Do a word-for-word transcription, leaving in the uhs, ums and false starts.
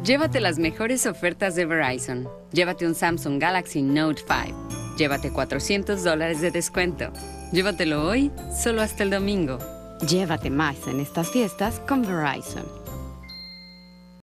Llévate las mejores ofertas de Verizon. Llévate un Samsung Galaxy Note cinco. Llévate cuatrocientos dólares de descuento. Llévatelo hoy, solo hasta el domingo. Llévate más en estas fiestas con Verizon.